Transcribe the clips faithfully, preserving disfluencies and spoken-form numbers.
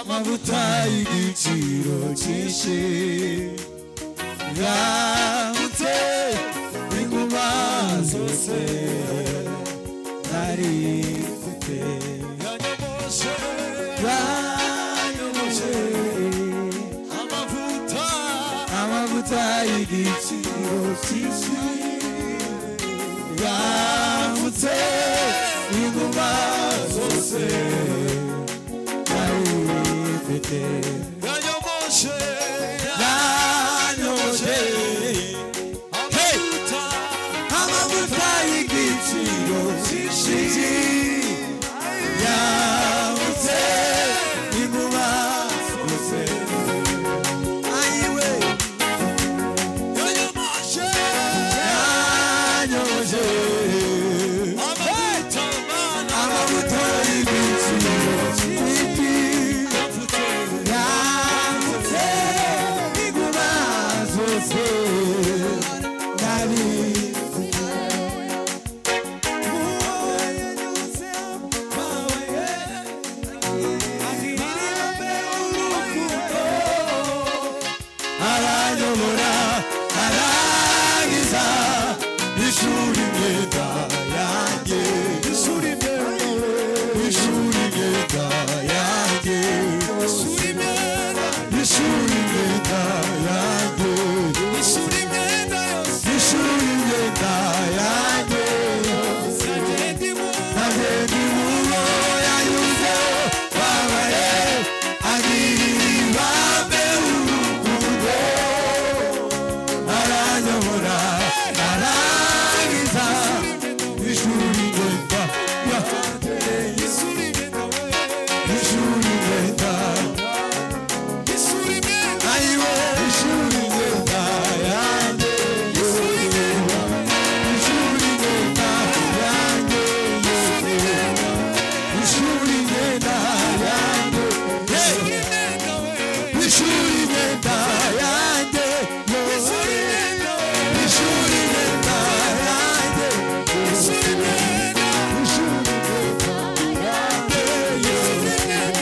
amavuta y'igiciro cyinshi yambutse inguma zose nari mfite yanyoboshe yanyoboshe amavuta amavuta y'igiciro cyinshi yambutse inguma zose nari mfite yanyoboshe yanyoboshe amavuta amavuta y'igiciro cyinshi yambutse inguma zose ayiwe yanyoboshe yanyoboshe amavuta amavuta y'igiciro cyinshi yambutse inguma zose nari aranyobora arangiza ishuri imyenda yanjye ishuri imyenda ishuri imyenda yanjye ishuri imyenda ishuri imyenda yanjye ishuri imyenda yose ishuri imyenda yanjye nagenda imubo yanyuze babaye agirira ibambe urukundo aranyobora arangiza ishuri imyenda yanjye ishuri imyenda ishuri imyenda ishuri imyenda ayiwe ishuri imyenda yanjye ishuri imyenda ishuri imyenda yanjye ishuri imyenda yanjye ishuri imyenda yanjye ishuri imyenda ishuri imyenda yanjye ishuri imyenda ishuri imyenda yanjye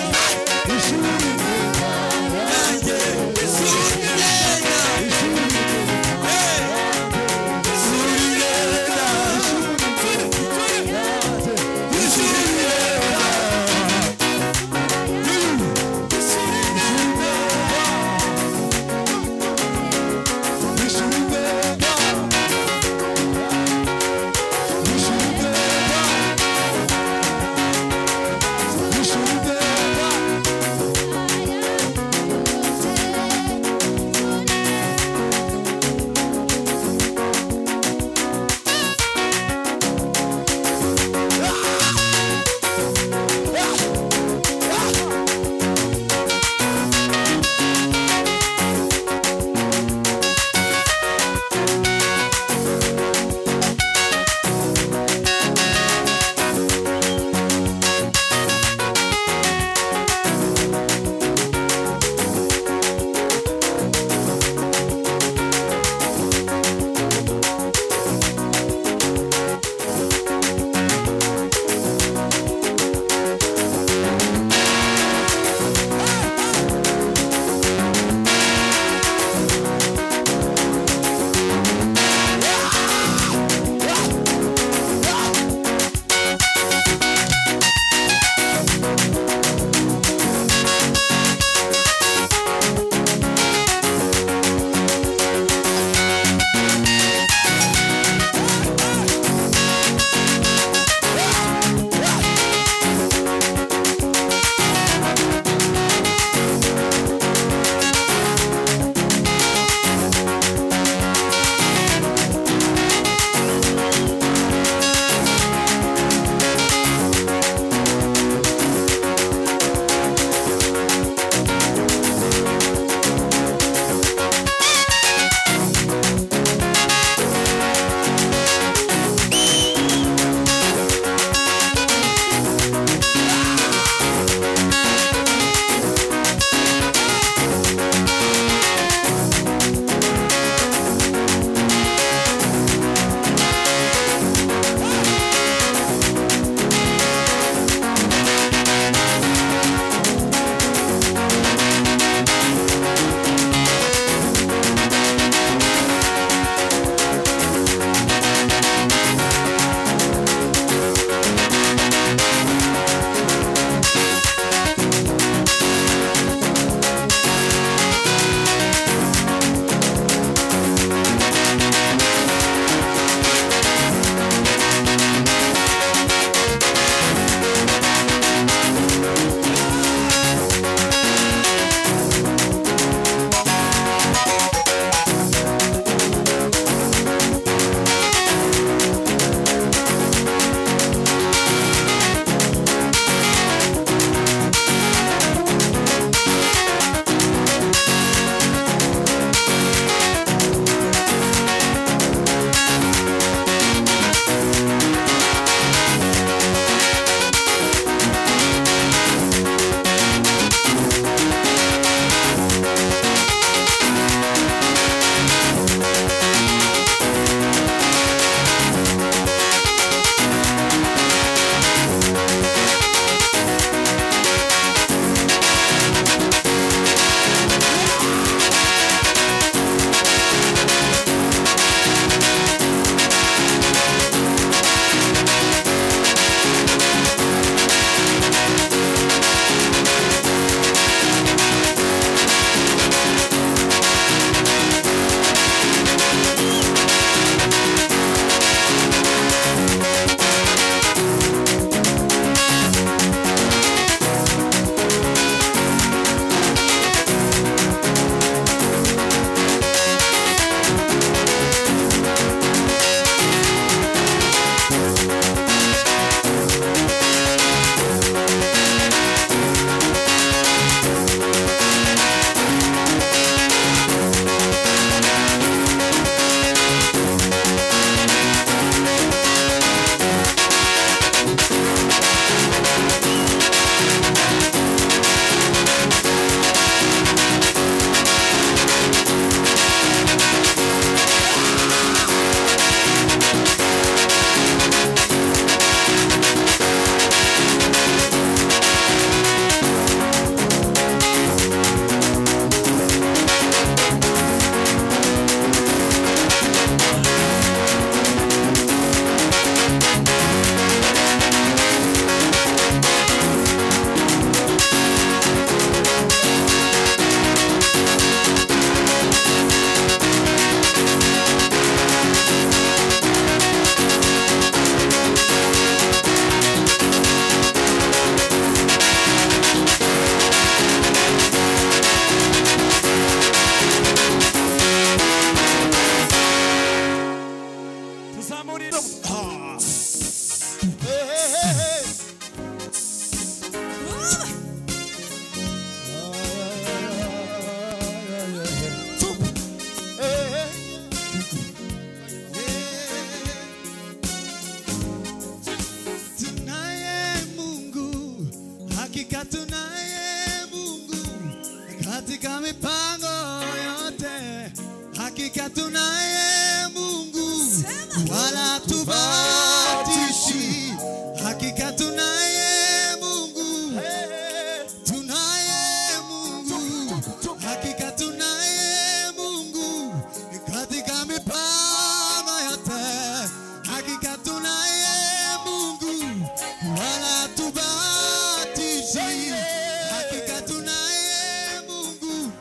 hakika tunaye Mungu katika mipango yote. Hakika tunaye Mungu wala tubatishi. Hakika tunaye Mungu, tunaye Mungu. Hakika tunaye Mungu katika mipango yote. Hakika tunaye Mungu wala tubatishi. Hakika tunaye Mungu,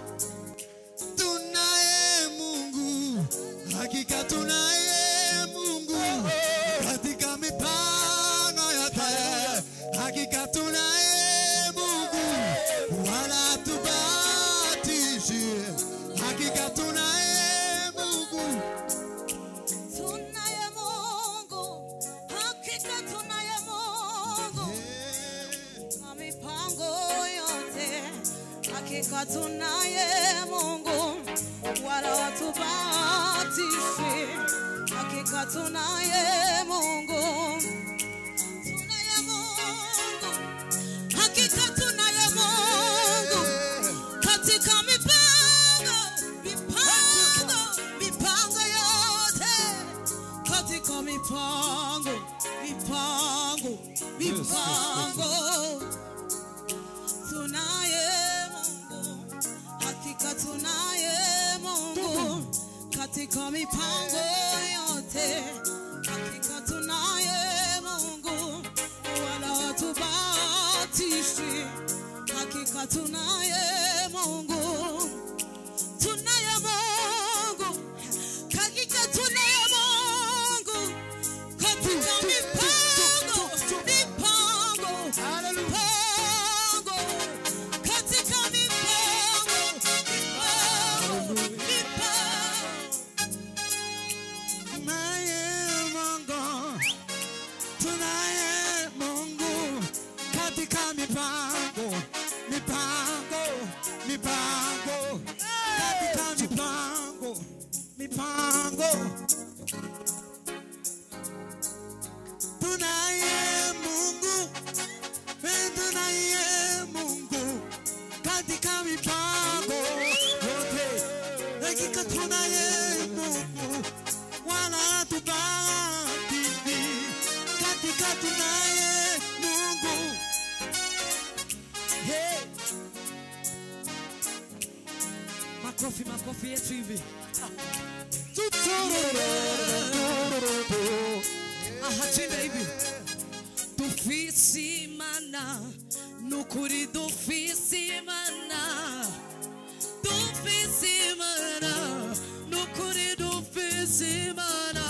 tunaye Mungu. Hakika tunaye Mungu katika mipango yote. Hakika tunaye Mungu wala tubatishi. Hakika tunaye Mungu, tunaye Mungu, hakika tunaye Mungu na mipango yote. Hakika tunaye Mungu wala watubatishi. Hakika tunaye Mungu, tunaye Mungu, hakika tunaye Mungu katika mipango, mipango, mipango yote. Katika mipango, mipango, mipango tunaye Mungu. Hakika tunaye Mungu katika mipango yote. Hakika tunaye Mungu wala watubatishi. Hakika tunaye Mungu, tunaye Mungu, hakika tunaye Mungu katika mipango, mipango, mipango, katika mipango, mipango, mipango. tunaye Mungu, tunaye Mungu katika mipango, mipango, mipango, katika mipango, mipango. Tunaye Mungu, tunaye Mungu katika mipango yote. Hakika tunaye Mungu wala tubatishi. Hakika tunaye Mungu. Hey. Makofi, makofi yetu hivi. Aha, chini hivi. Dufise Imana, nukuri dufise Imana. Dufise Imana, nukuri dufise Imana.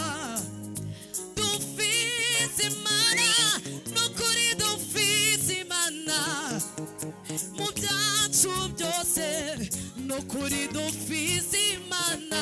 Dufise Imana, nukuri dufise Imana. Mu byacu byose, nukuri dufise Imana.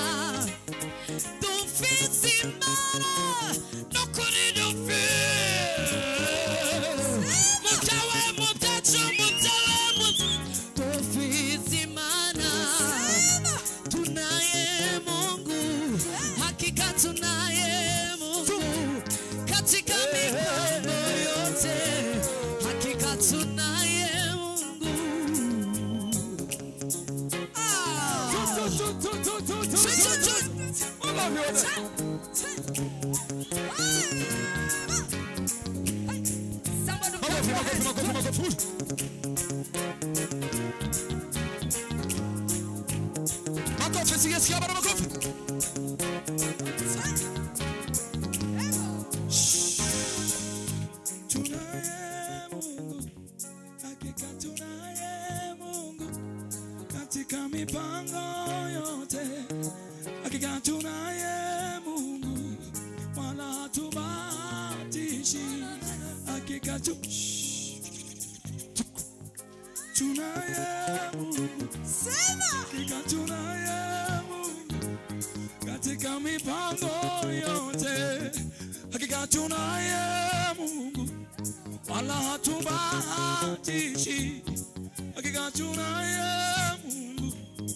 Dufise Imana, nukuri dufise. Mutawe, mutachu, mutawe, mutawe. Dufise Imana. Tunaye Mungu, hakika tunaye Mungu katika mipango yote. Hakika tunaye Mungu. Ah. Makofi, sigue, sigue, para makofi. Tunaye Mungu, hakika tunaye Mungu katika mipango yote. Hakika tunaye Mungu wala tubatishi. Hakika tu tunaye Mungu, hakika tunaye Mungu katika mipango yote. Hakika tunaye Mungu wala hatubatishi. Hakika tunaye Mungu,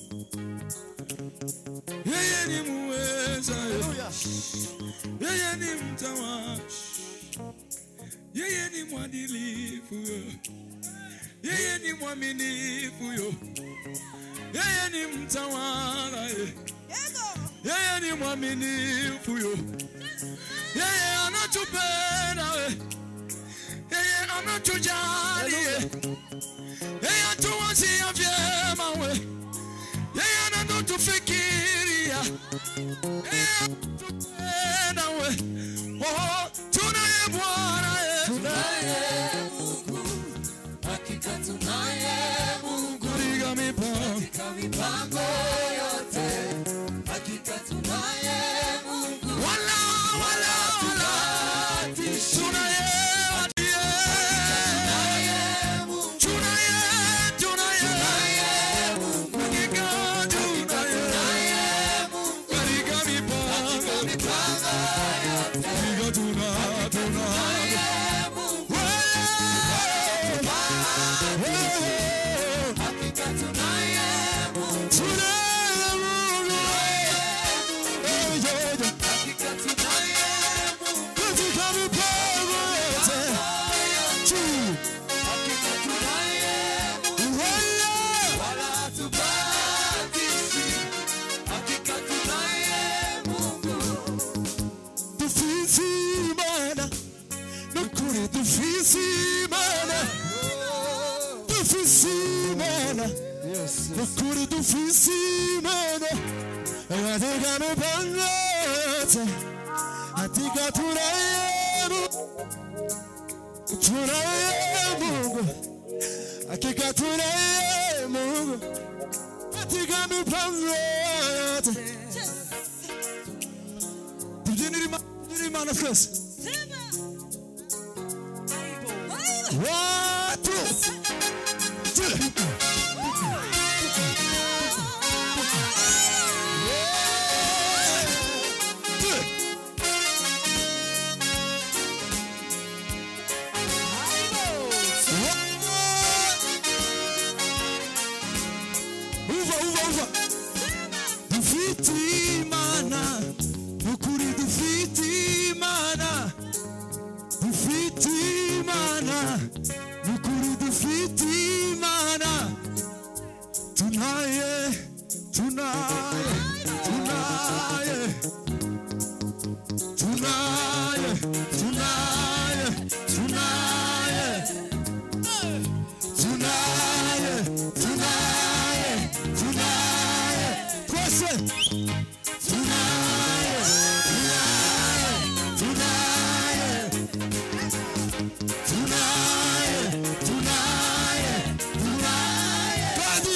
yeye ni muweza, yeye ni mtawashi, yeye ni mwadilifu, yeye ni mwaminifu yo, yeye ni mtawala ye, yeye ni mwaminifu yo, yeye anatupenda we, yeye anatujali ye, yeye atuwazia vyema we, yeye anatufikiria, yeye anatupenda we. Oh, tunaye Bwana ye, tunaye Mungu, hakika tunaye Mungu katika mipango, katika mipango yote, hakika tunaye Mungu wala wala wala tunaye adiye, tunaye tunaye Mungu, hakika tunaye Mungu katika mipango yote, hakika tunaye tunaye Mungu, hakika tunaye Mungu, tunaye Mungu, hakika tunaye Mungu katika mipango yote, hakika tunaye Mungu wala wala hatubatishi, hakika tunaye Mungu dufisi Imana, nukuri dufisi Imana, dufisi Imana, nukuri dufisi Imana, katika mipango yote, hakika tunaye Mungu, tunaye Mungu, hakika tunaye Mungu katika mipango yote. Tubyinire Imana, tubyinire Imana twese. Watu tule. Tule. Uva, uva, uva. Dufite Imana, nukuri dufite Imana, dufite Imana, nukuri dufite Imana, tunaye, tunaye, tunaye, tunaye, tunaye, tunaye, tunaye, tunaye, tunaye, kwese, tunaye, tunaye, tunaye, tunaye, tunaye, Kadi,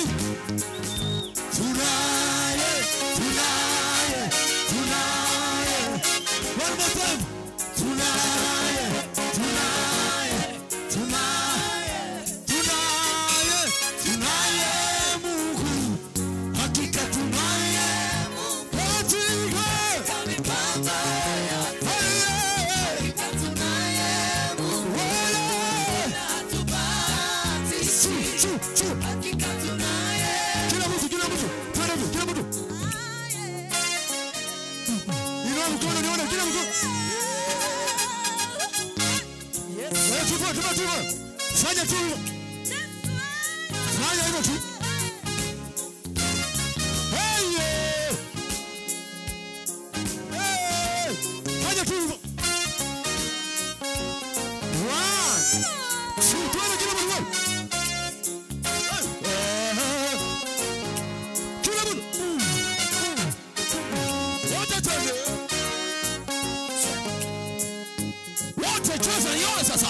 tunaye, tunaye, tunaye, one more time, tunaye, tunaye, tunaye, tunaye, tunaye Mungu, hakika tunaye Mungu, hakika mipango yote, hakika tunaye Mungu wala wala hatubatishi, chu chu hakika tunaye kila mtu kila mtu twende kila mtu inua mkono nione kila mtu wewe tupo tupo tupo fanya tu hivyo fanya hivyo tu hey yeah. Hey fanya tu hivyo one two twende kila mtu kila mtu wote twende wote cheza yone sasa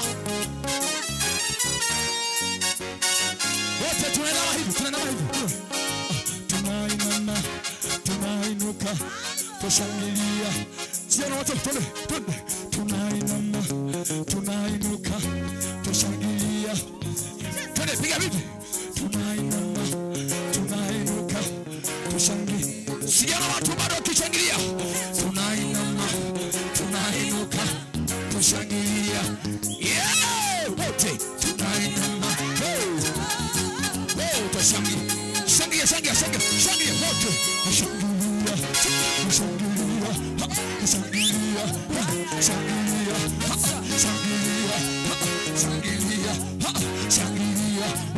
wote tunainama hivi tunainama hivi tunainama tunainuka tushangilia siana wote twende twende tunainama tunainuka tushangilia twende piga vipi tunainama tunainuka tushangilia siana watu bado wakishangilia tunainama tunainuka tushangilia yeah wote tunainama hey hey tushangilia shangilia shangilia shangilia shangilia wote tushangilia tushangilia tushangilia shangilia shangilia shangilia shangilia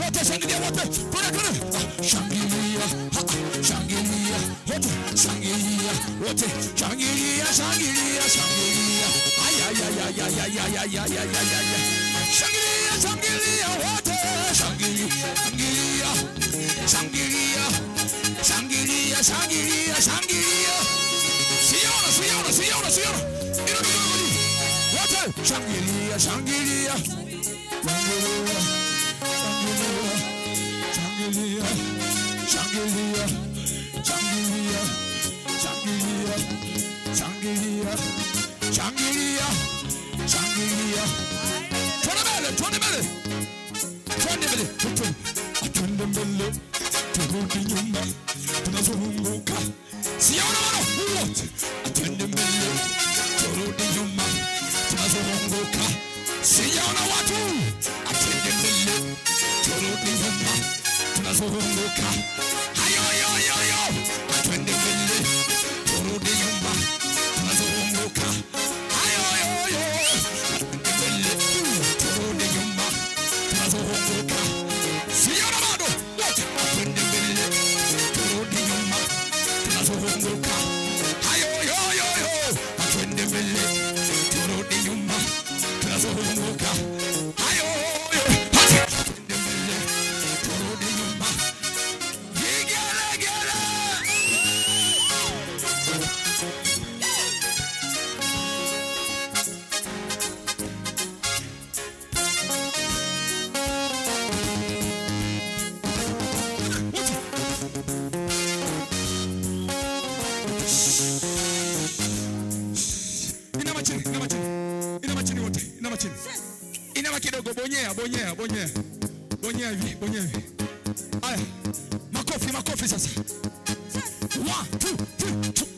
wote shangilia wote. Kuna kuna. Shangilia. Shangilia wote. Shangilia wote. Shangilia shangilia shangilia. Ay ay ay ay ay ay ay ay ay ay ay. Shangilia shangilia wote. Shangilia shangilia. Shangilia. Shangilia shangilia shangilia. Siona siona siona siona. Ina mikono wote. Shangilia shangilia. Shangilia. Shangilia. Shangilia. Shangilia. Shangilia. Shangilia. Shangilia. Shangilia. Twende mbele, twende mbele. Twende mbele. Twende mbele. Turudi nyuma. Tunazunguka. Siona wao wote. Twende mbele. Turudi nyuma. Tunazunguka. Siona watu. Twende mbele. Turudi nyuma. Tunazunguka. Hayo yo yo yo. Twende mbele. Turudi nyuma. Tunazunguka. Hayo yo yo. Twende mbele. Turudi nyuma. Tunazunguka. Siona bado. Wote. Twende mbele. Turudi nyuma. Tunazunguka. Hayo yo yo yo. Twende mbele. Turudi nyuma. Tunazunguka. Hayo yo. Twende mbele. Turudi nyuma. Gigele gele. Inama chini, inama chini. Inama chini wote, inama chini. Inama kidogo, bonyea, bonyea, bonyea. Bonyea hivi, bonyea hivi. Aya. Makofi, makofi sasa. One, two, three, two.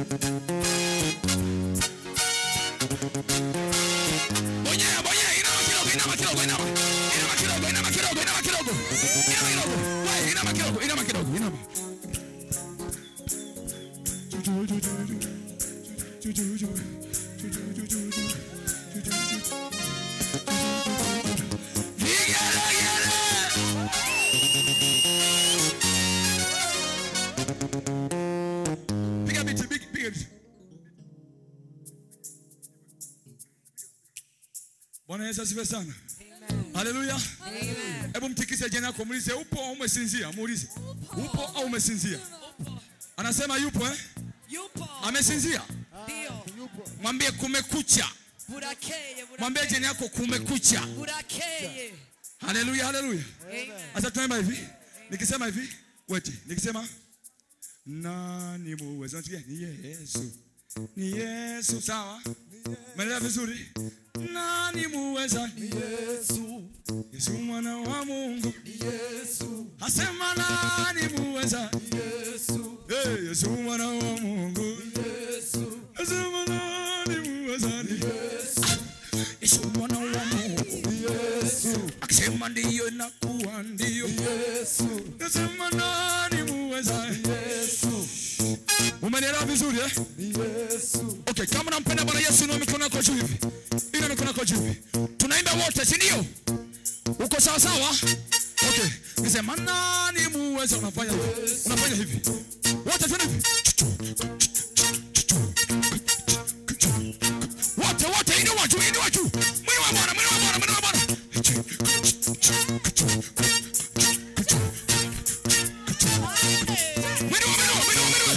Bonyea, bonyea, inama kidogo, inama kidogo, inama. Inama kidogo, inama kidogo, inama kidogo. Inama kidogo. Wewe, inama kidogo, inama kidogo, inama. Piga biti, piga biti. Bwana Yesu asifiwe sana. Haleluya. Hebu mtikise jina lako, muulize upo au umesinzia? Muulize. Upo au umesinzia? Anasema yupo eh? Yupo. Amesinzia? Ndio. Mwambie kumekucha. Burakeye, burakeye. Mwambie jina yako kumekucha. Burakeye. Haleluya, haleluya. Amen. Sasa tunaimba hivi. Nikisema hivi, wait. Nikisema nani muweza? Unasikia? Ni Yesu. Ni Yesu, sawa? Umeelewa vizuri? Nani muweza? Ni Yesu. Yesu mwana wa Mungu. Ni Yesu. Asema nani muweza? Ni Yesu. Eh, Yesu mwana wa Mungu. Ni Yesu. Asema nani muweza? Ni Yesu. Yesu mwana wa Mungu. Ni Yesu. Akisema ndio inakuwa ndio. Ni Yesu. Asema nani muweza? Ni Yesu. Umeelewa vizuri eh? Ni Yesu. Okay, kama unampenda Bwana Yesu na mikono yako juu hivi. Ina mikono yako juu hivi. Tunaimba wote, si ndio? Uko sawa sawa? Okay. Nisema nani muweza? Unafanya hivi. Unafanya hivi. Wote twende hivi. Wote wote inua juu, inua juu. Mwili wa Bwana, mwili wa Bwana, mwili wa Bwana. Mwili wa Bwana, mwili wa Bwana.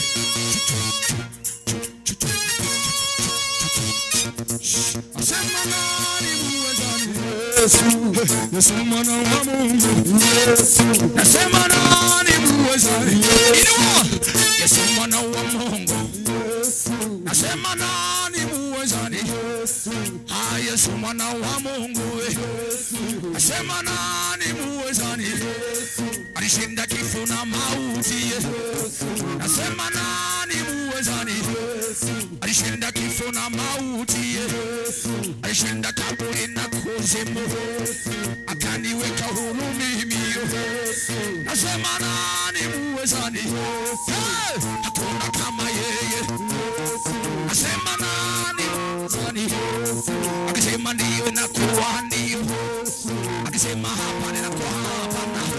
Asema nani muweza? Yesu. Yesu mwana wa Mungu. Yesu. Nasema nani muweza? Inua. Yesu mwana wa Mungu. Yesu. Nasema nani muweza? Yesu. Ah, Yesu mwana wa Mungu. Yesu. Nasema nani muweza? Yesu. Alishinda kifo na mauti. Yesu. Nasema nani muweza? Yesu. Alishinda kifo na mauti. Yesu. Alishinda kaburi na kuzimu. Yesu. Akaniweka huru mimi. Yesu. Nasema nani muweza? Yesu. Hey! Hakuna kama yeye. Yesu. Nasema nani muweza? Yesu. Akisema ndio na kuwa ndio. Akisema hapa na kuwa hapa na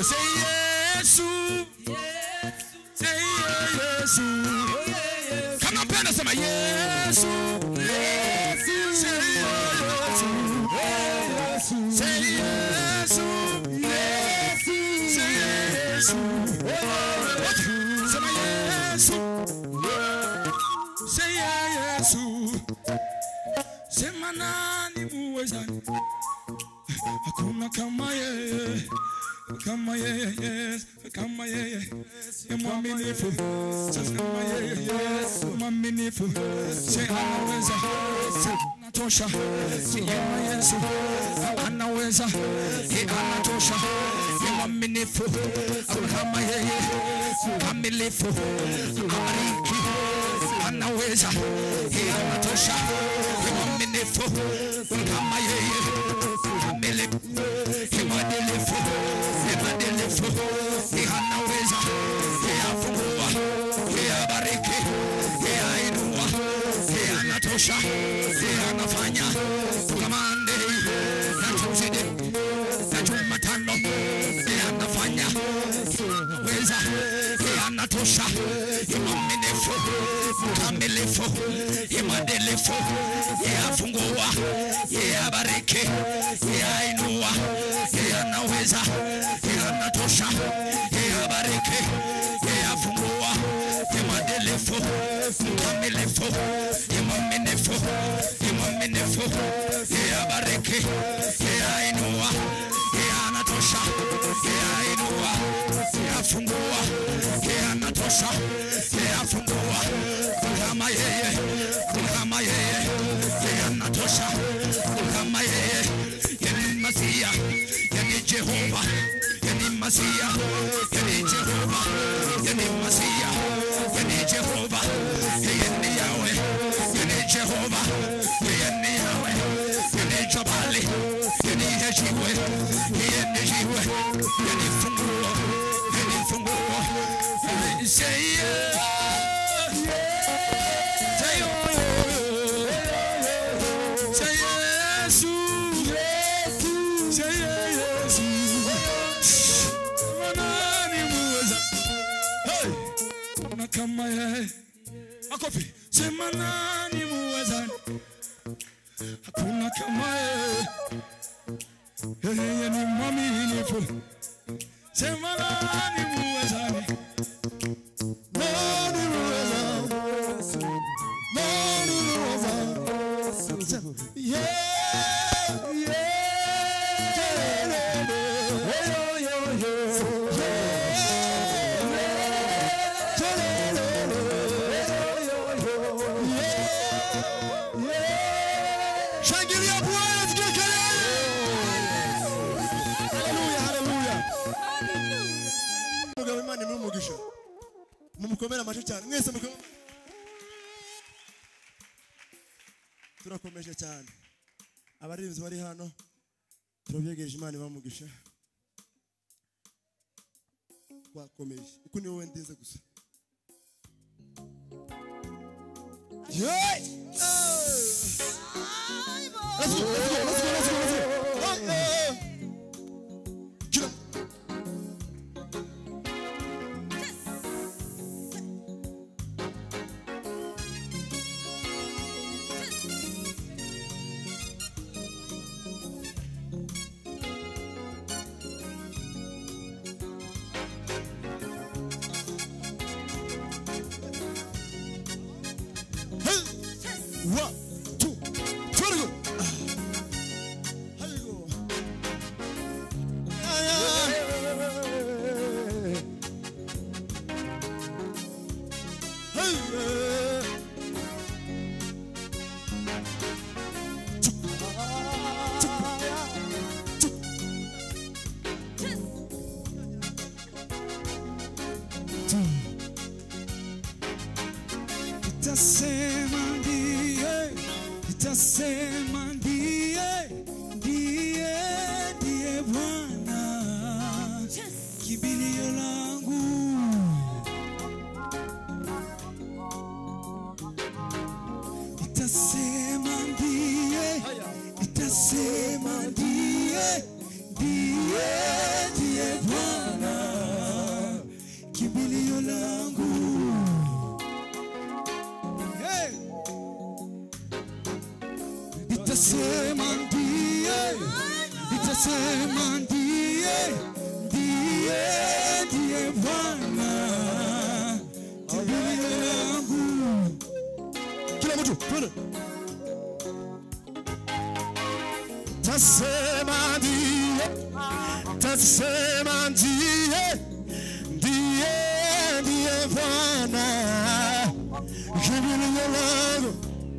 say Yesu. Say Yesu. Come on, pen sama Yesu. Yesu. Say Yesu. Say Yesu. Yesu. Say Yesu. Sama Yesu. Say Yesu. Sema nani muwezani. Hakuna kama yeye, kama yeye, kama yeye, mwaminifu. Sasa kama yeye, mwaminifu. Say anaweza, anatosha. Kama Yesu anaweza, anatosha. Mwaminifu. Kama yeye, kamilifu. Amariki anaweza, anatosha. Mwaminifu. Kama yeye, kamilifu. Kimadilifu, kimadilifu, kihanaweza, kiafungua, kiabariki, kiainua, kianatosha, kianafanya, kamande, nachuzidi, nachumatano, kianafanya, kianaweza, kianatosha, kimaminifu, kamilifu, kimadilifu, kiafungua, kiabariki, kiainua, anaweza, anatosha, abariki, afungua, mwadilifu, mkamilifu, mwaminifu, mwaminifu, abariki, ainua, anatosha, ainua, afungua, anatosha, afungua, kama yeye, kama yeye, anatosha, kama yeye, yani Masia, yani Jehova, yani Masia, yani Jehova, yani Masia, yani Jehova, yani Yahweh, yani Jehova, yani Yahweh, yani Jabali, yani Yeshua, yani Yeshua, yani funguo, yani funguo, say yeah, say oh, say yes, say yes, nani muweza, hey, na kama yeye, akofi, sema nani muweza, hakuna kama yeye, yeye ni mwaminifu, sema nani muweza, nani muweza, nani muweza, yeah. Shangilia Bwana tukikelele. Haleluya, haleluya. Mugabo Imana imumugisha. Mumukomera amacho cyane. Mwese mukomera. Turakomeje cyane. Abarinzi bari hano. Turabyegereje Imana ibamugisha. Twakomeje. Uko ni wowe ndinze gusa. Yeah! Let's go, let's go, let's go, let's go, let's go. Oh, oh. Get up. Hey. One, two, three, go. Itasema ndiye, itasema ndiye, ndiye, ndiye Bwana, kimbilio langu. Itasema ndiye, itasema ndiye, ndiye, ndiye Bwana. nitasema ndiye, ndiye, ndiye Bwana kimbilio langu. Kila mtu twende. Tasema ndiye, tasema ndiye, ndiye, ndiye Bwana kimbilio langu.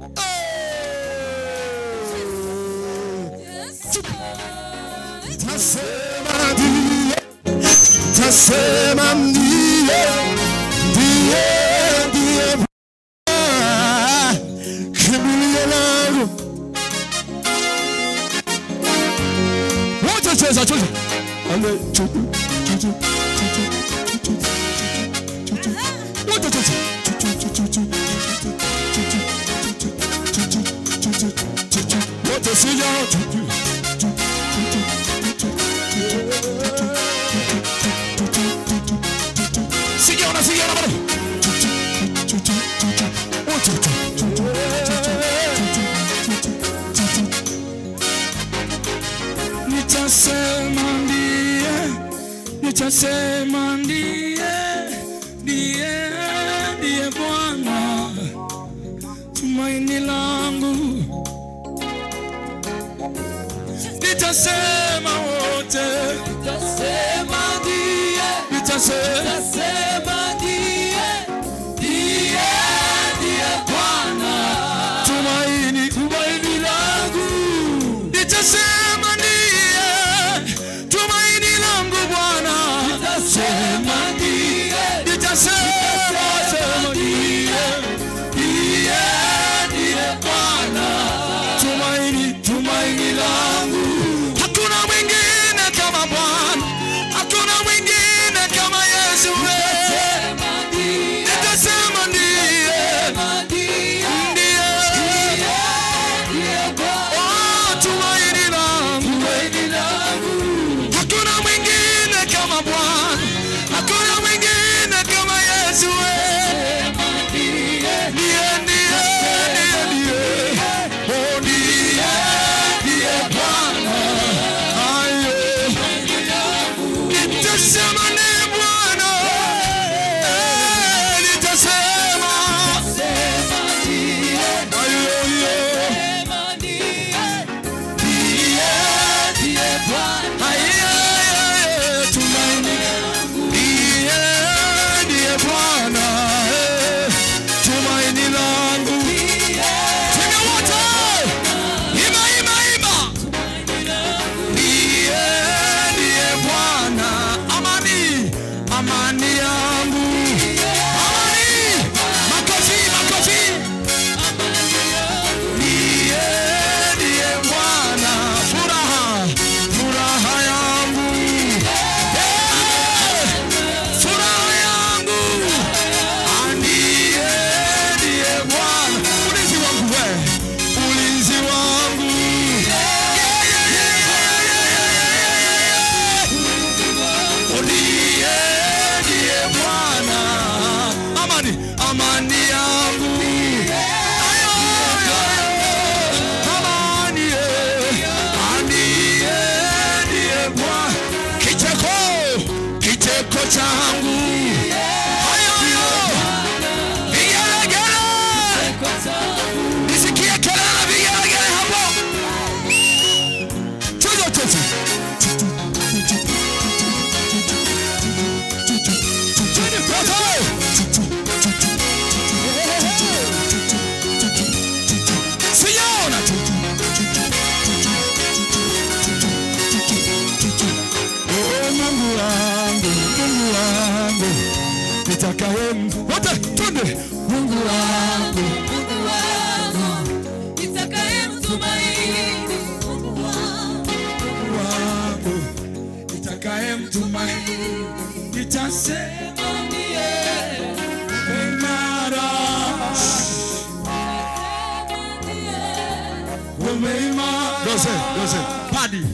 Tasema ndiye, tasema ndiye, ndiye, ndiye Bwana kimbilio langu. Wote cheza cheza. Ale chuchu chuchu chuchu chuchu chuchu. Wote cheza. Chuchu chuchu chuchu chuchu chuchu chuchu chuchu. Wote sija chuchu. Sigiona sigiona bado. Nitasema ndiye, nitasema ndiye, ndiye, ndiye Bwana tumaini langu. Nitasema wote, nitasema ndiye, nitasema ndiye, ndiye, ndiye Bwana tumaini, tumaini langu. Nitasema ndiye, tumaini langu Bwana. Nitasema ndiye, nitasema ndiye, ndiye, ndiye Bwana tumaini, tumaini langu. Hakuna mwingine kama Bwana, hakuna mwingine kama Yesu. Nitasema ndiye, ndiye, oh tumaini langu. Hakuna mwingine kama Bwana, hakuna mwingine kama Yesu. Ndiye, ndiye, ndiye, ndiye, oh ndiye, ndiye Bwana. Ayo, nitasema ndiye Bwana. Eh, nitasema. Ayo, ayo. Ndiye, ndiye Bwana. Ayo, ayo, tumaini langu. Ndiye, ndiye Bwana. Eh, tumaini langu. Tena wote. Ima, ima, ima. Ndiye, ndiye Bwana. Amani, amani yangu. Amani, makofi, makofi. Ndiye, ndiye Bwana. Furaha, furaha yangu. Eh, furaha yangu. Ndiye, ndiye Bwana. Ulinzi wangu we, ulinzi wangu. Yeah, yeah, yeah, yeah, yeah, yeah, yeah. Ndiye, ndiye Bwana. Amani, amani yangu. Ayo, ayo, amani, eh. Ndiye, ndiye Bwana. Kicheko, kicheko changu. Ayo, ayo. Vigelegele. Nisikie kelele vigelegele hapo. Cheza cheza. Siona. Oh Mungu wangu, Mungu wangu, nitakaye wote twende. Mungu wangu, Mungu wangu, nitakaye mtumaini. Nitasema ndiye imara, umeimara. Dose, dose, padi.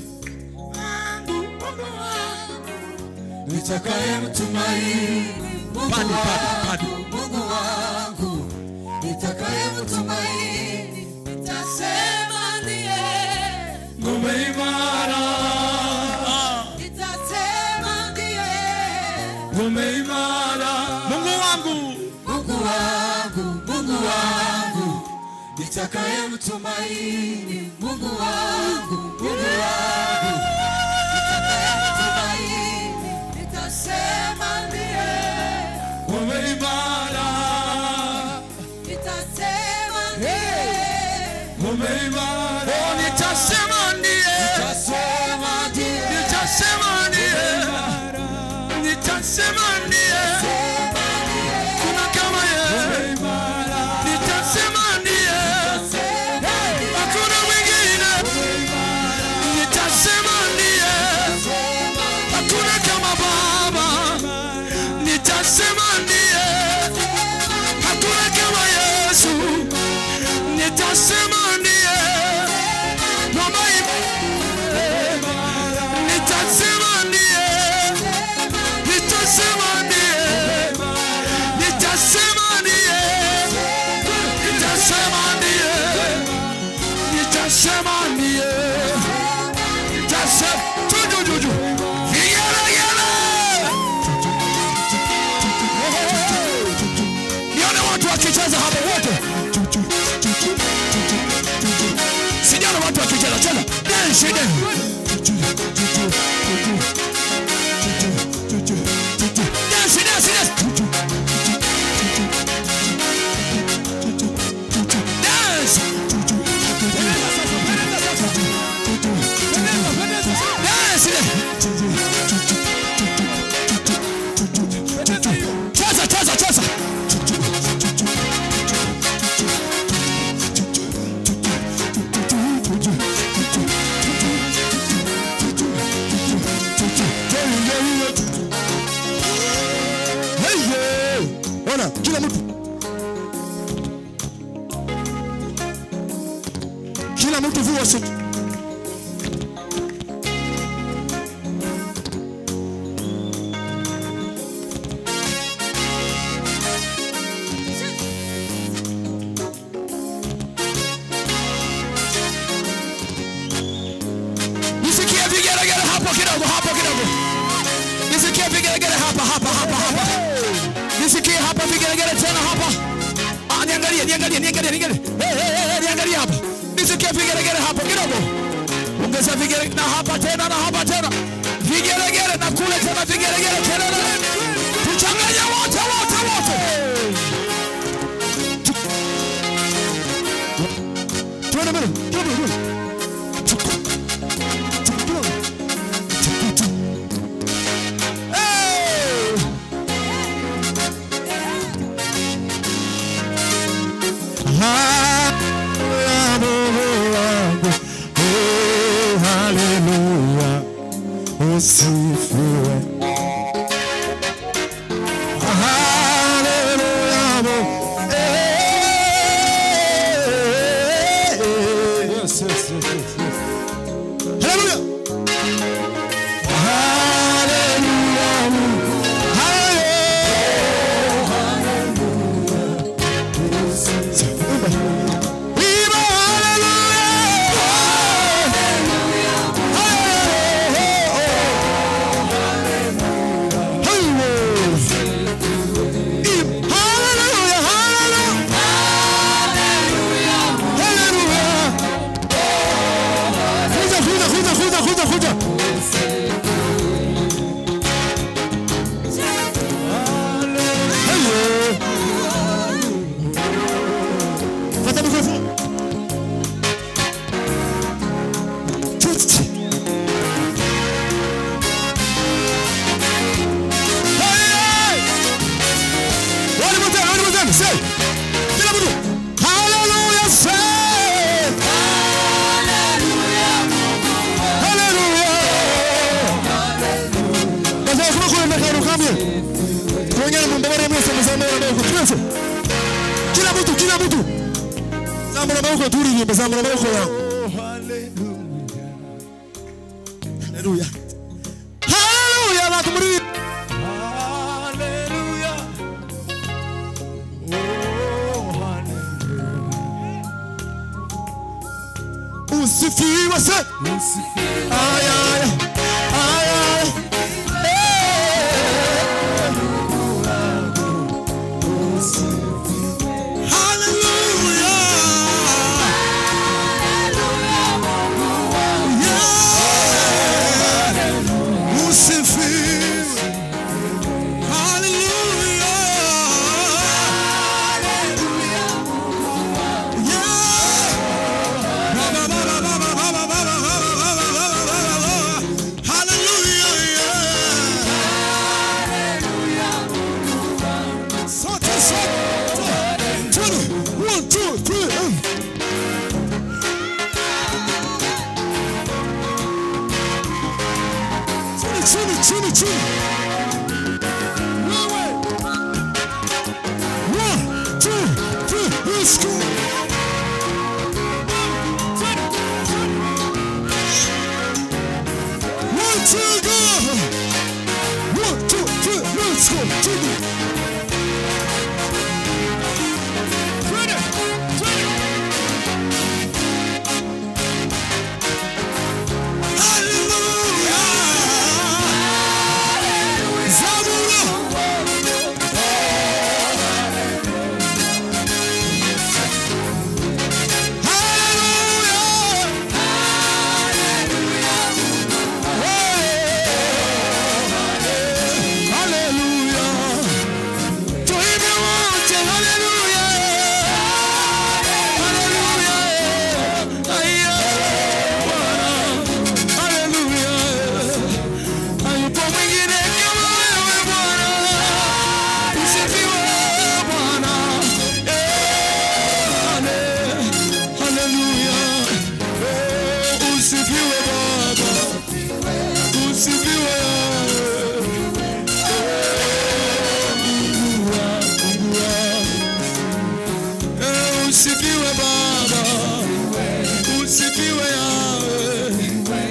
Nitakaye mtumaini. Padi, padi, padi. Mungu wangu, nitakaye mtumaini. Nitasema ndiye Umeimara. umeimara. Mungu wangu, Mungu wangu, Mungu wangu, nitakaye mtumaini. Mungu wangu, Mungu wangu, nitakaye mtumaini. Nitasema ndiye umeimara. Nitasema ndiye Umeimara. Oh, nitasema ndiye. Nitasema ndiye Nitasema ndiye. Nitasema ndiye. Kuna kama yeye. Nitasema ndiye. Hakuna mwingine. Nitasema ndiye. Hakuna kama Baba. Nitasema ndiye. Hakuna kama Yesu. Nitasema ndiye. Mama nitasema ndiye. Nitasema ndiye. Nitasema ndiye. Nitasema ndiye. Nitasema ndiye. Nitasema tuju tuju. Vigelegele. Nione watu wakicheza hapo wote. Sijaona watu wakicheza cheza. Dance dance. Dance dance dance. Dance. Cheza cheza cheza. Ona kila mtu, kila mtu vua suti. Nisikie vigelegele hapo kidogo, hapo kidogo. Nisikie vigelegele hapa hapa hapa hapa. Nisikie hapa vigelegele tena hapa. Ah, niangalie, niangalie, niangalie, niangalie. Eh, eh, eh, niangalie hapa. Nisikie vigelegele hapa kidogo. Ongeza vigelegele na hapa tena na hapa tena. Vigelegele na kule tena vigelegele kelele. Tuchanganya wote wote wote. Tuone mbele. Tuone mbele. Hallelujah, usifiwe. Hallelujah, yes, yes, yes, yes, yes. Hallelujah, hallelujah, kila mtu, kila mtu. Zambara mauko turi ni zambara mauko ya. Hallelujah. Hallelujah. Hallelujah na tumuri. Hallelujah. Oh hallelujah. Usifiwe se. Usifiwe. Ay ay. Ay ay. chini, chini, chini. Wewe. One, two, three, let's go. One, two, go. One, two, three, let's go. Chini. Usifiwe Baba, usifiwe Yahweh,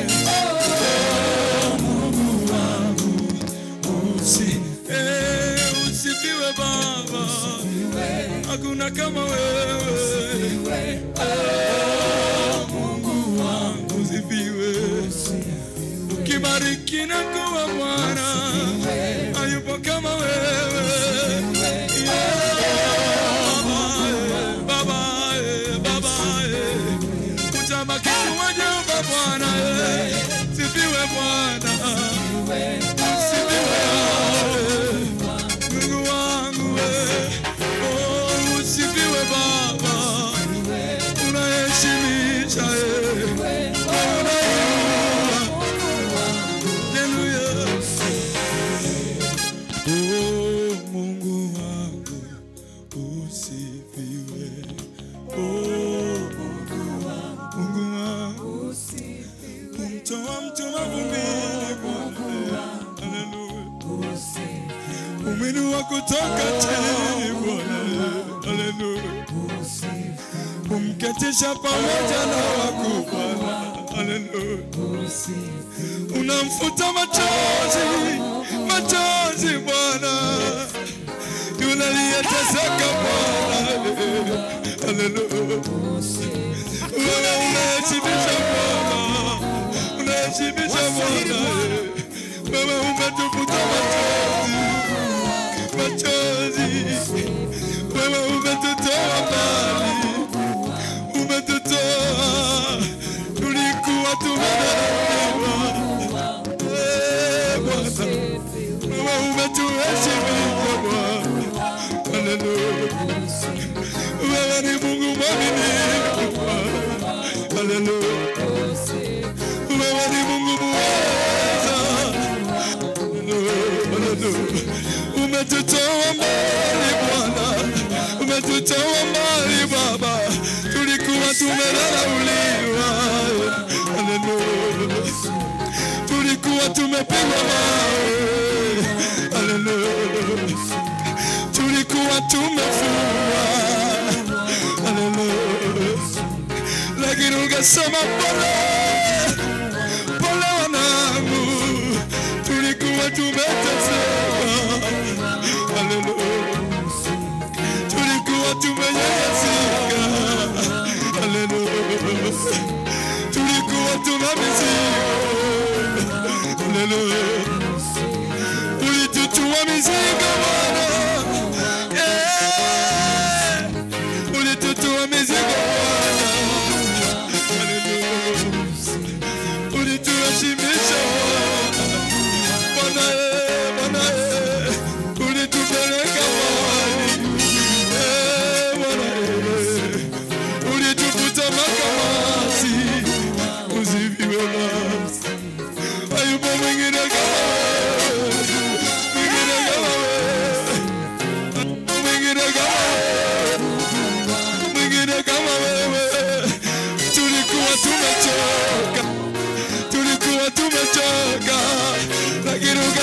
Mungu wangu, usi, eh, usifiwe Baba, hakuna kama wewe, Mungu wangu, usifiwe, ukibariki na kuwa Bwana, hayupo kama wewe, Bwana, sifiwe Bwana, sifiwe Mungu wangu, oh, usifiwe Baba, unaheshimisha, haleluya, oh, Mungu wangu, usifiwe, oh, Mungu wangu, Mungu wangu, mtoa mtu mavumbini Bwana, haleluya, umeinua kutoka chini Bwana, haleluya, umketisha pamoja na wakubwa, haleluya, unamfuta machozi, machozi Bwana, yule aliyeteseka Bwana, haleluya, wewe unaheshimisha Bwana, unaheshimisha Bwana, wewe umetufuta machozi, machozi, wewe umetutoa mbali, umetutoa, tulikuwa tumedharauliwa, Bwana, wewe umetuheshimisha Bwana, haleluya, wewe ni Mungu mwaminifu Bwana, haleluya, wewe ni Mungu muweza, umetutoa mbali Bwana, umetutoa mbali Baba, tulikuwa tumedharauliwa, haleluya, tulikuwa tumepigwa mawe, haleluya, tulikuwa tumefungwa, haleluya, lakini ukasema pole, pole wanangu, tulikuwa tumeteseka, haleluya, tulikuwa tumenyanyasika, haleluya, tulikuwa tuna mizigo, haleluya, ulitutua mizigo Bwana, eh, ulitutua mizigo Bwana, haleluya, ulituheshimisha Bwana, Bwana, ulitupeleka mbali, eh, Bwana, ulitufuta makamasi, usifiwe Baba, hayupo mwingine kama wewe, mwingine kama wewe,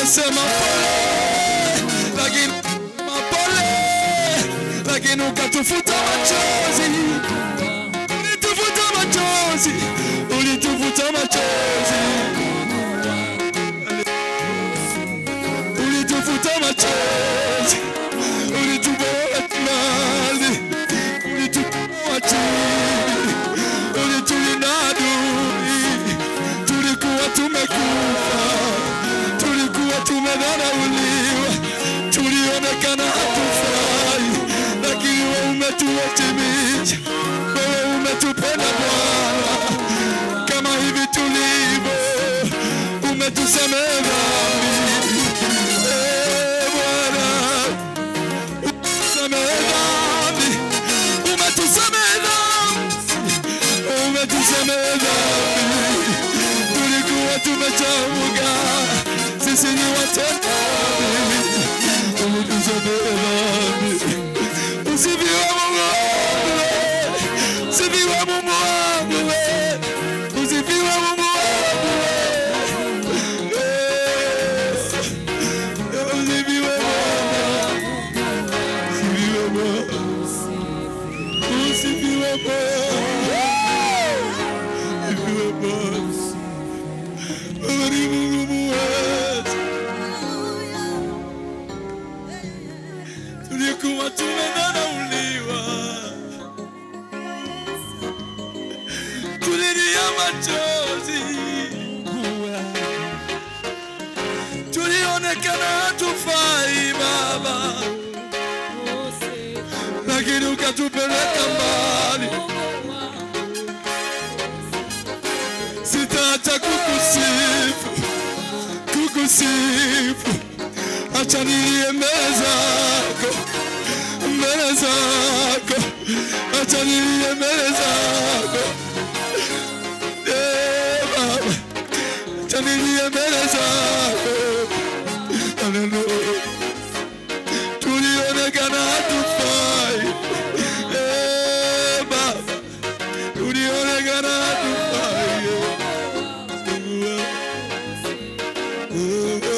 umesema pole, lakini mapole, lakini ukatufuta machozi, ulitufuta machozi, ulitufuta machozi, ulitufuta machozi, ulituboa mali, ulituboa chini, ulitulinda adui, tulikuwa tumekufa, tulikuwa tumedharauliwa, tulionekana hatufai, lakini wewe umetuheshimisha, wewe umetupenda Bwana, kama hivi tulivyo, umetusamehe dhambi. Eh, Bwana, umetusamehe dhambi, umetusamehe dhambi, umetusamehe dhambi. Tulikuwa tumechafuka, sisi ni watenda dhambi, umetusamehe dhambi. Usifiwe Mungu wangu, usifiwe Mungu wangu, usifiwe Mungu wangu, usifiwe Bwana, usifiwe Bwana, usifiwe Bwana. Wewe ni Mungu mwema, tulikuwa tumedharauliwa, tulilia machozi, tulionekana hatufai Baba, lakini ukatupeleka mbali. Sitaacha kukusifu, kukusifu, acha nilie mbele zako, mbele zako, acha nilie mbele zako. Eh, Baba, acha nilie mbele zako. Hallelujah. Tulionekana hatufai. Eh, Baba, tulionekana hatufai. Oh, oh,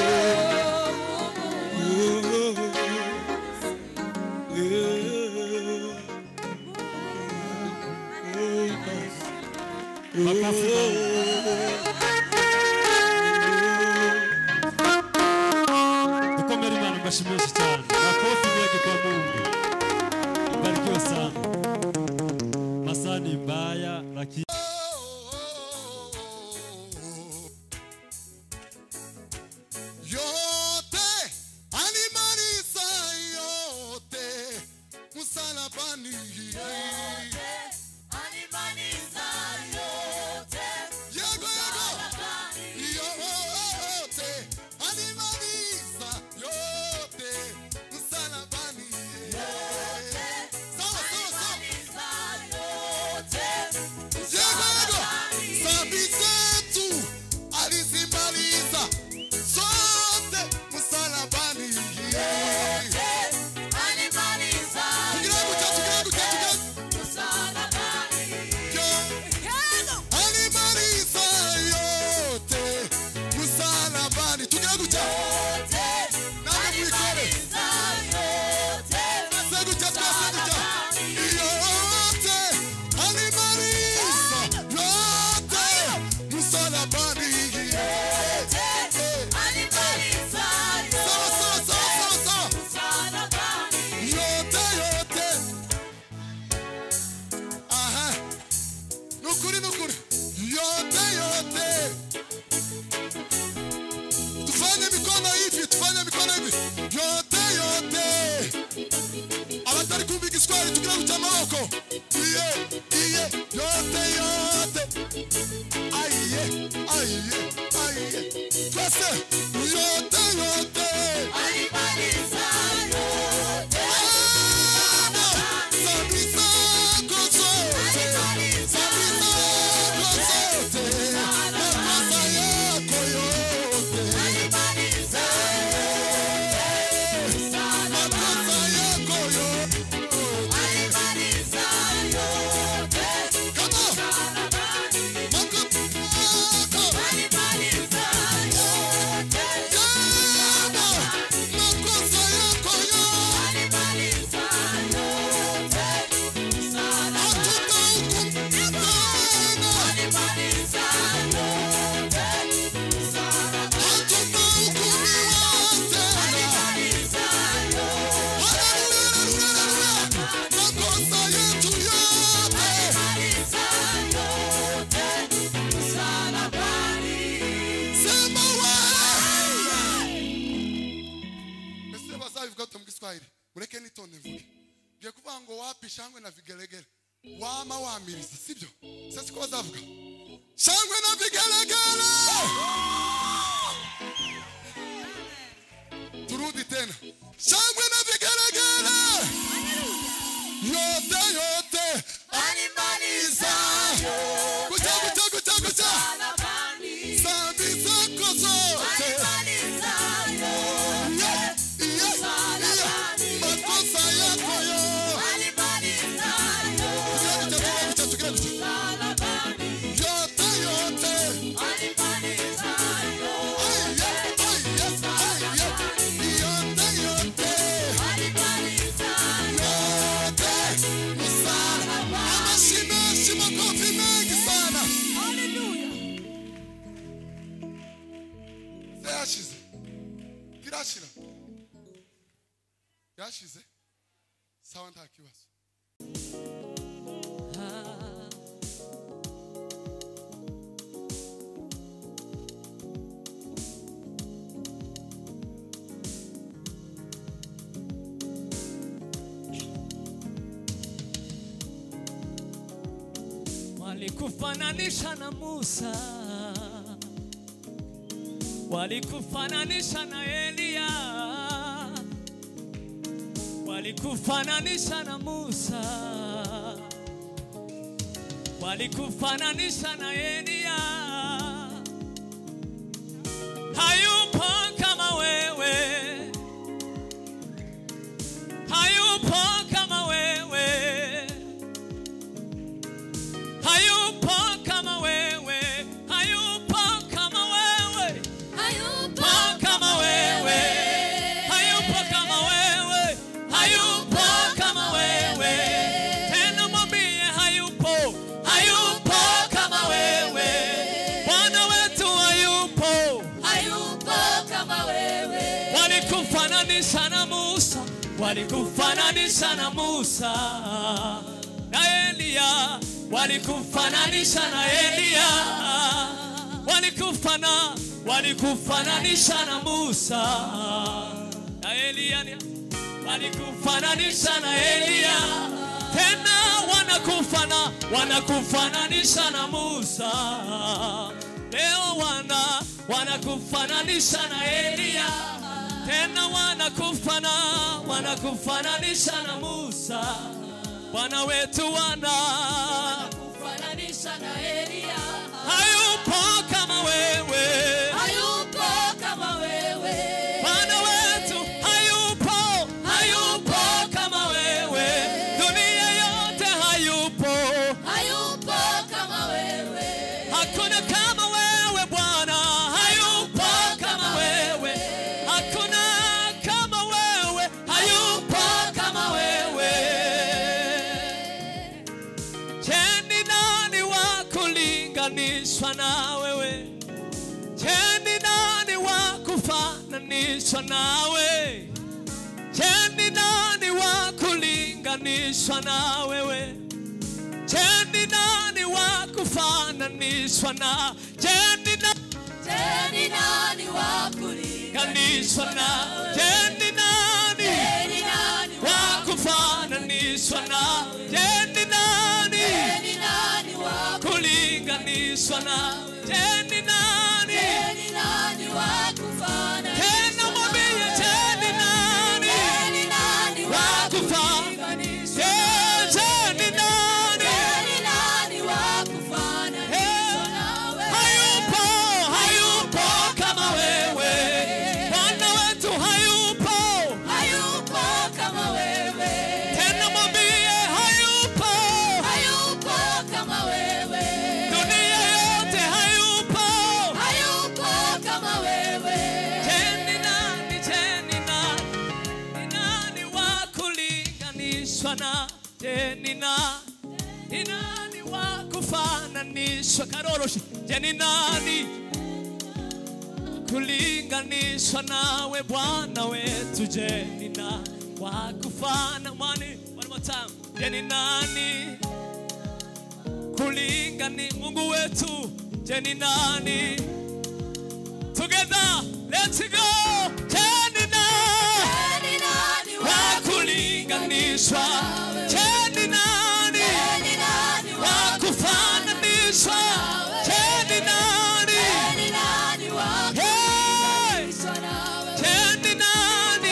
Tukomere Imana mbashimishe cyane. Makofi mengi kwa Mungu. Barikiwe sana. Masani mbaya lakini yote alimaliza yote msalabani, yote alimaliza yote, yego yego, yote alimaliza yote msalabani, yote sawa sawa yote, yego yego, dhambi zetu alizimaliza zote msalabani, yote alimaliza yote msalabani, alimaliza yote msalabani. Tukiagucha nani mwikore nasegucha tukasegucha yote alimaliza yote msalabani, sawa sawa sawa sawa sawa yote yote. Aha, nukuri nukuri yote yote. Tufanye mikono hivi, tufanye mikono hivi yote yote. Abatari kumbi Kiswahili tukira kucha maboko. Iye iye yote yote. Aiye aiye aiye. Twese yote yote. Alimaliza yote. Dhambi zako zote. Dhambi zako zote. Makosa yako yote. Alimaliza yote. Makosa yako yote. Alimaliza yote. Come on. Makosa yako. Alimaliza yote. none mvuge bye kuvuga ngo wapi shangwe na vigelegele wama wamiriza sibyo sasa ko bazavuga shangwe na vigelegele turudi tena shangwe na vigelegele yote yote alimaliza kucha kucha kucha kucha sambi zako zote alimaliza yote makosa yako yo alimaliza yote yote yote alimaliza yote yote yote alimaliza yote msalaba amashina shima kofi mengi sana haleluya yashize kirashira yashize sawa nta kibazo walikufananisha na Musa, walikufananisha na Elia, walikufananisha na Musa, walikufananisha na Elia. Hayupo kama wewe, hayupo kama wewe, hayupo kama wewe, hayupo kama wewe, hayupo kama wewe, hayupo kama wewe, hayupo kama wewe. Tena mwambie hayupo, hayupo kama wewe. Bwana wetu hayupo, hayupo kama wewe. Walikufananisha na Musa, walikufananisha na Musa na Elia, walikufananisha na Elia, walikufana walikufananisha na Musa na Elia, walikufananisha na Elia. Tena wanakufana wanakufananisha na Musa. Leo wana wanakufananisha na Elia, tena wanakufana wanakufananisha na Musa. Bwana wetu wana wanakufananisha na Elia. Hayupo kama wewe, hayupo kama wewe. Bwana wetu hayupo, hayupo kama wewe. Dunia yote hayupo, hayupo kama wewe. Hakuna kama wewe Bwana, hayupo kama wewe. Hakuna kama wewe, hayupo kama wewe. Cheni nani wa kulinganishwa na wewe? Cheni nani wa kufananishwa nawe? Cheni nani wa kulinganishwa na wewe? Cheni nani wa kufananishwa na? Cheni na Cheni nani wa kulinganishwa na? Cheni nani? Cheni nani wa kufananishwa na? Cheni nani? Cheni nani wa kulinganishwa na? Cheni nani? Cheni nani wa kufananishwa? Tena mwambie cheni nani? Cheni nani wa kufananishwa? Cheni nani? Cheni nani wa kufananishwa nawe? Hayupo, hayupo kama wewe. Bwana wetu hayupo, hayupo kama wewe. Tena mwambie hayupo, hayupo kama wewe. Dunia yote hayupo, hayupo kama wewe. Cheni nani, cheni nani, ni nani wa kulinganishwa na? Cheni nani, ni nani wa kufananishwa? Karoroshi, cheni nani kulinganishwa nawe? Bwana wetu, cheni nani wa kufana mwani? One more time. Cheni nani kulingani? Mungu wetu, cheni nani? Together, let's go. Cheni nani wa kulinganishwa wakufananishwa cheni nani wakufananishwa cheni nani hey cheni nani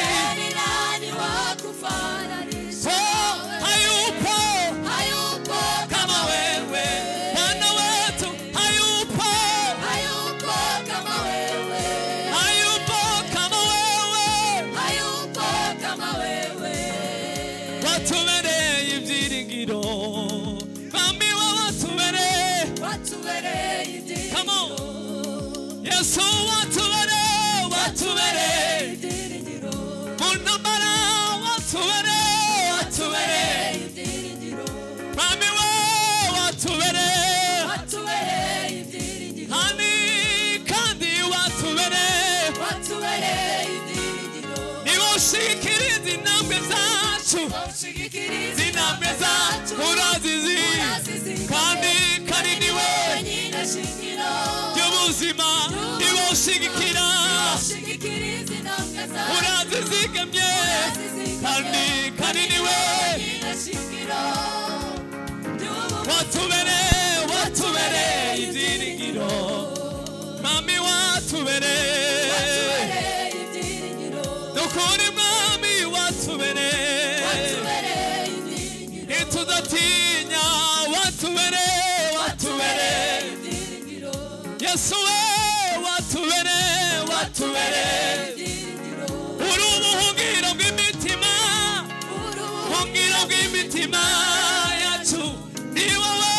hayupo hayupo kama wewe Bwana wetu hayupo hayupo kama wewe hayupo kama wewe hayupo kama wewe watubereye ibyiringiro Mwami wa watubereye watubereye ibyiringiro come on Yesu watubereye watubereye ibyiringiro munambara watubereye watubereye ibyiringiro Mwami wa watubereye watubereye ibyiringiro hani kandi watubereye watubereye ibyiringiro niboshikiriza intambwe zacu zinambwe zacu urazizi kandi kandi niwe y'ubuzima niboshigikira urazizigamye kandi kandi niwe watubereye watubereye ibyiringiro Mwami watubereye nukuri Mwami watubereye ntituzatinya watubereye watubereye Yesu we watubereye watubereye uri ubuhungiro bw'imitima ubuhungiro bw'imitima yacu ni wowe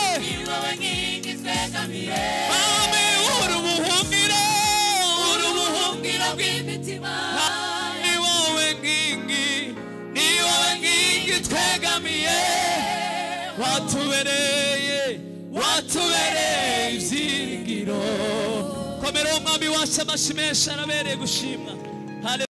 Mwami uri ubuhungiro uri ubuhungiro bw'imitima ni wowe nkingi ni wowe nkingi twegamiye watubereye watubereye ibyiringiro komera Umwami wacu amashimwe arabereye gushimwa.